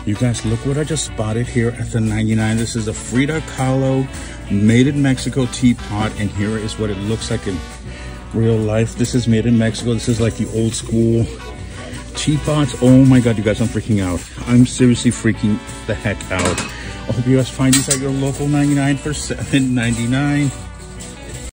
You guys, look what I just spotted here at the 99. This is a Frida Kahlo made in Mexico teapot, and here is what it looks like in real life. This is made in Mexico. This is like the old school teapots. Oh my god, you guys, I'm freaking out. I'm seriously freaking the heck out. I hope you guys find these at your local 99 for $7.99.